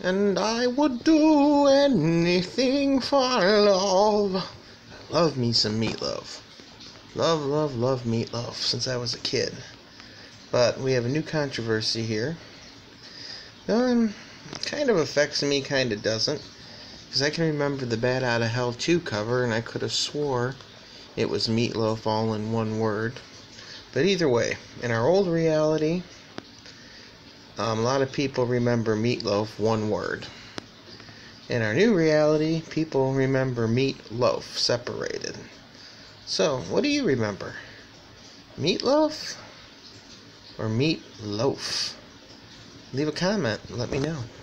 And I would do anything for love. Love me some Meatloaf. Love, love, love Meatloaf since I was a kid. But we have a new controversy here. Kind of affects me, kind of doesn't. Because I can remember the Bat Outta Hell 2 cover, and I could have swore it was Meatloaf all in one word. But either way, in our old reality, a lot of people remember Meatloaf one word. In our new reality, people remember Meatloaf separated. So, what do you remember? Meatloaf or Meatloaf? Leave a comment and let me know.